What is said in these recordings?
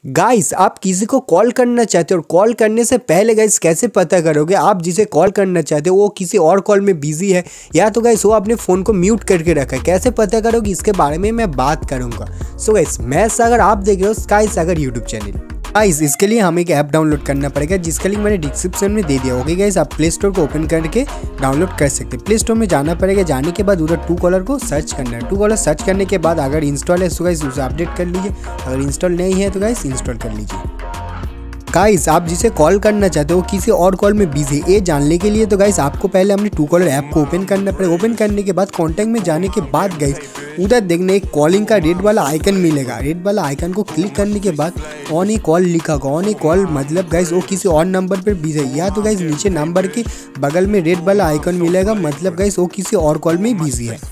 Guys आप किसी को कॉल करना चाहते हो और कॉल करने से पहले गाइस कैसे पता करोगे आप जिसे कॉल करना चाहते हो वो किसी और कॉल में बिजी है या तो गाइस वो अपने फ़ोन को म्यूट करके रखा है। कैसे पता करोगे इसके बारे में मैं बात करूंगा। सो गाइस मैं सागर, आप देख रहे हो Sky Sagar YouTube channel. Guys इसके लिए हमें एक ऐप डाउनलोड करना पड़ेगा जिसका लिंक मैंने डिस्क्रिप्शन में दे दिया होगा। गाइस आप प्ले स्टोर को ओपन करके डाउनलोड कर सकते हैं। प्ले स्टोर में जाना पड़ेगा, जाने के बाद उधर ट्रू कॉलर को सर्च करना है। ट्रू कॉलर सर्च करने के बाद अगर इंस्टॉल है तो गाइस उसे अपडेट कर लीजिए, अगर इंस्टॉल नहीं है तो गाइस इंस्टॉल कर लीजिए। गाइस आप जिसे कॉल करना चाहते हो किसी और कॉल में बिजी है ये जानने के लिए तो गाइस आपको पहले अपने ट्रू कॉलर ऐप को ओपन करना पड़ेगा। ओपन करने के बाद कॉन्टैक्ट में जाने के बाद गाइस उधर देखने एक कॉलिंग का रेड वाला आइकन मिलेगा। रेड वाला आइकन को क्लिक करने के बाद ऑन ए कॉल लिखा होगा। ऑन ए कॉल मतलब गाइस वो किसी और नंबर पर बिजी है, या तो गाइस नीचे नंबर के बगल में रेड वाला आइकन मिलेगा, मतलब गाइस वो किसी और कॉल में बिजी है।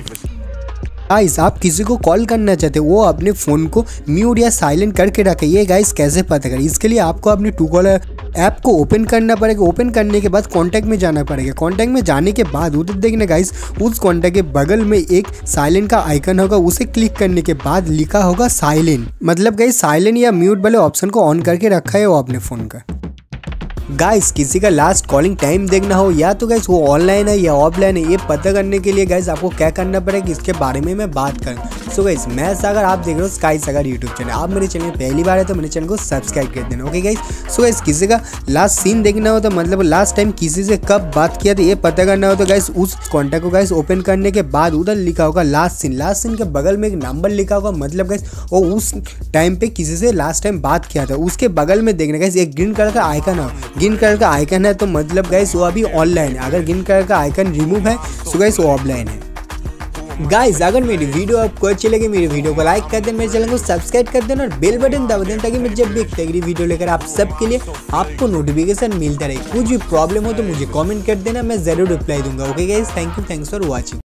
गाइस आप किसी को कॉल करना चाहते हो वो अपने फ़ोन को म्यूट या साइलेंट करके रखे। ये गाइस कैसे पता करें, इसके लिए आपको अपने ट्रू कॉलर ऐप को ओपन करना पड़ेगा। ओपन करने के बाद कॉन्टैक्ट में जाना पड़ेगा। कॉन्टैक्ट में जाने के बाद उधर देखना गाइस उस कॉन्टैक्ट के बगल में एक साइलेंट का आइकन होगा, उसे क्लिक करने के बाद लिखा होगा साइलेंट, मतलब गाइस साइलेंट या म्यूट वाले ऑप्शन को ऑन करके रखा है वो अपने फ़ोन का। गाइस किसी का लास्ट कॉलिंग टाइम देखना हो या तो गाइस वो ऑनलाइन है या ऑफलाइन है ये पता करने के लिए गाइस आपको क्या करना पड़ेगा इसके बारे में मैं बात करूँ। सो गाइस मैं सागर, आप देख रहे हो स्काई सागर यूट्यूब चैनल। आप मेरे चैनल में पहली बार है तो मेरे चैनल को सब्सक्राइब कर देना। Okay guys. सो गाइस किसी का लास्ट सीन देखना हो तो मतलब लास्ट टाइम किसी से कब बात किया था ये पता करना हो तो गाइस उस कॉन्टैक्ट को गाइस ओपन करने के बाद उधर लिखा होगा लास्ट सीन। लास्ट सीन के बगल में एक नंबर लिखा होगा, मतलब गाइस वो उस टाइम पे किसी से लास्ट टाइम बात किया था। उसके बगल में देखना गाइस एक ग्रीन कलर का आइकन हो, ग्रीन कलर का आइकन है तो मतलब गाइस वो अभी ऑनलाइन है। अगर ग्रीन कलर का आइकन रिमूव है तो गाइस वो ऑफलाइन है। गाइस अगर मेरी वीडियो आपको अच्छी लगे मेरी वीडियो को लाइक कर देना, मेरे चैनल को सब्सक्राइब कर देना और बेल बटन दबा देना ताकि मैं जब भी एक नई वीडियो लेकर आप सबके लिए आपको नोटिफिकेशन मिलता रहे। कुछ भी प्रॉब्लम हो तो मुझे कमेंट कर देना, मैं जरूर रिप्लाई दूंगा। Okay guys, thanks for watching.